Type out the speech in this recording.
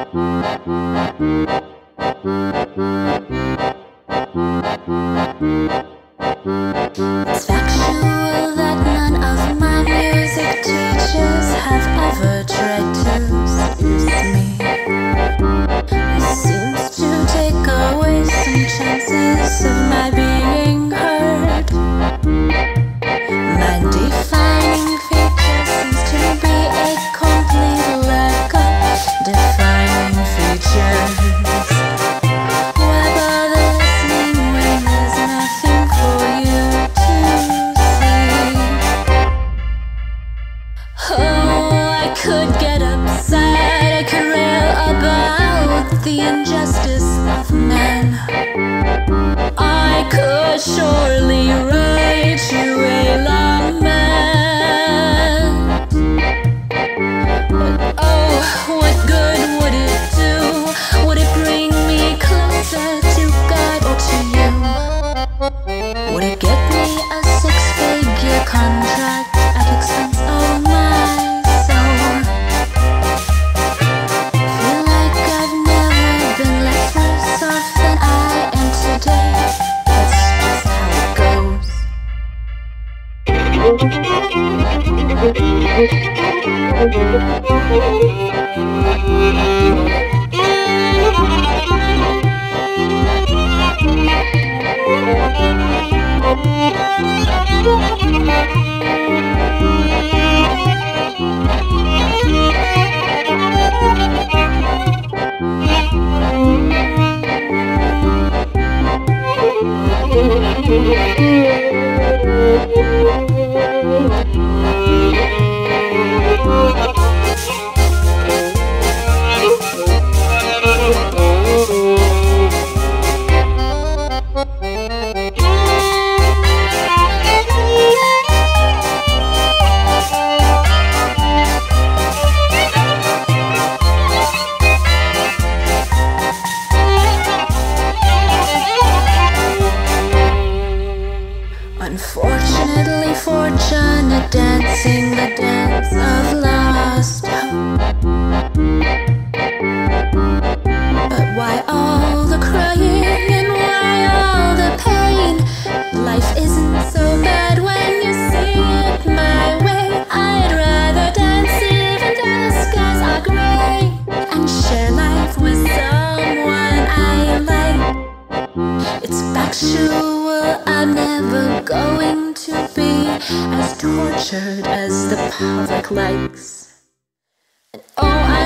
It's factual that none of my music teachers have ever tried to seduce me. It seems to take away some chances of my being heard. My defining feature seems to be a complete lack of defining features. Why bother listening when there's nothing for you to see? Oh, I could get upset, I could rail about the injustice of man. I could surely write you a lament. But oh, what good would it do? Would it bring me closer to God or to you? Would it get me a six-figure contract at expense of my soul? Feel like I've never been less worse off than I am today. That's just how it goes. Unfortunately, fortunate dancing the dance of lost hope. But why all the crying and why all the pain? Life isn't so bad when you see it my way. I'd rather dance even though the skies are gray and share life with someone I like. It's factual, I'm never going to be as tortured as the public likes. And oh,